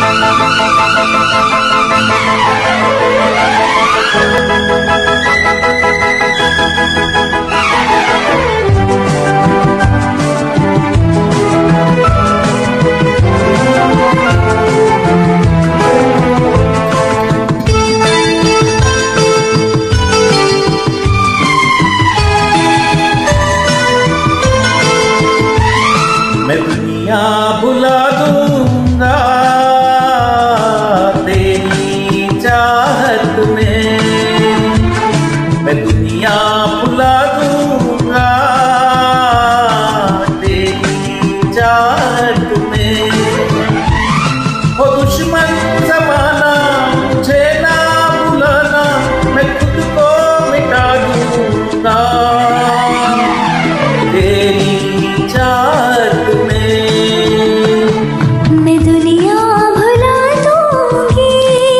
मैं दुनिया भुला दूंगा तेरी चाहत में, मैं दुनिया भुला दूंगा तेरी चाहत में। हो दुश्मन ज़माना मुझे ना भुलाना, मैं खुद को मिटा दूंगा तेरी चाहत में। मैं दुनिया भुला दूंगी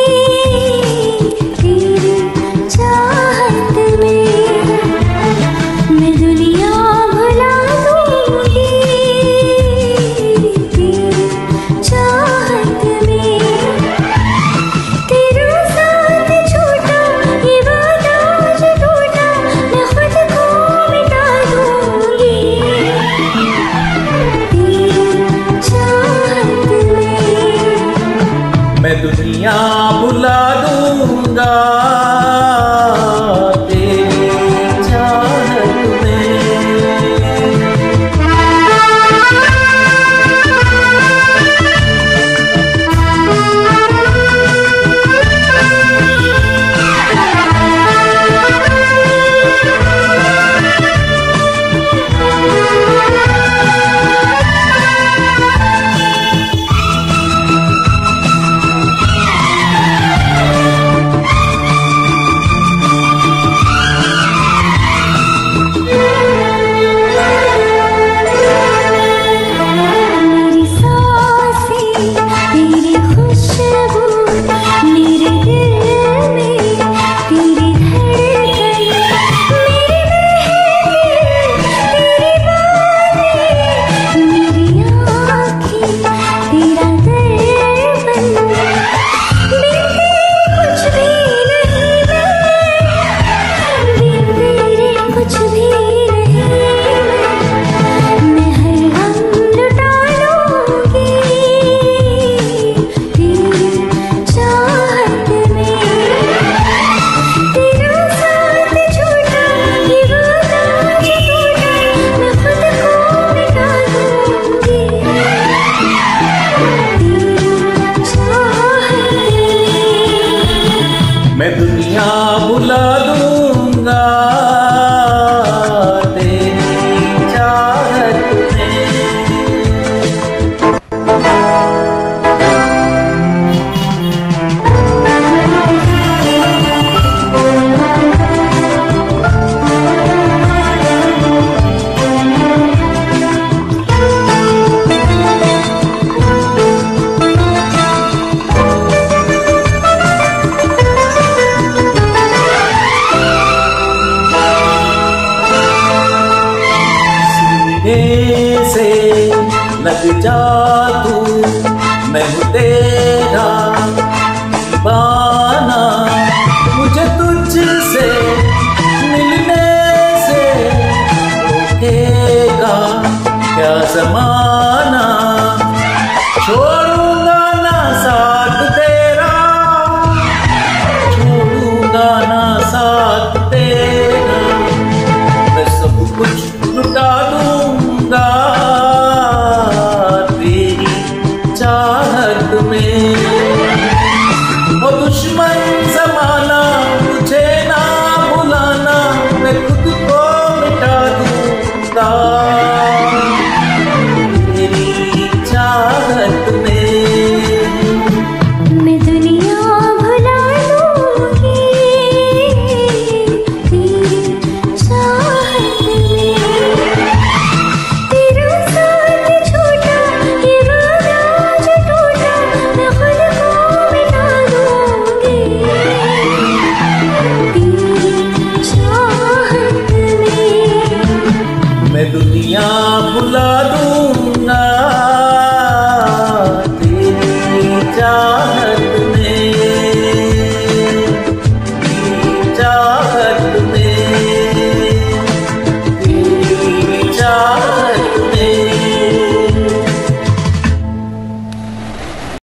तेरी चाहत में, मैं दुनिया भुला दूंगी तेरी चाहत में। तेरा साथ छूटा ये वादा जो टूटा, मैं खुद को मिटा दूंगी मैं दुनिया भुला दूंगा तेरी चाहत में। मैं दुनिया भुला दूंगा तेरी चाहत में। से लग जा